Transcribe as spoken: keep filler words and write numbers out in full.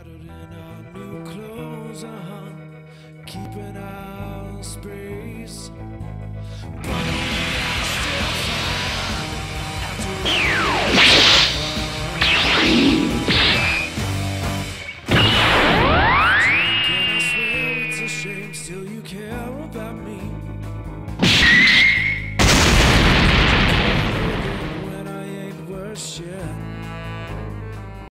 Tattered in our new clothes, uh-huh, keeping our space. But I still find after and I swear it's a shame still you care about me. When I ain't worth shit.